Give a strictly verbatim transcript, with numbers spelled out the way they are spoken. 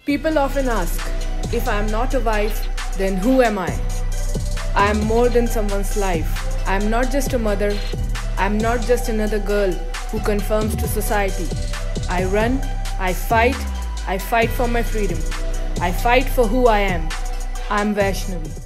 People often ask, if I am not a wife, then who am I? I am more than someone's life. I am not just a mother. I am not just another girl who conforms to society. I run, I fight, I fight for my freedom. I fight for who I am. I am Vaishnavi.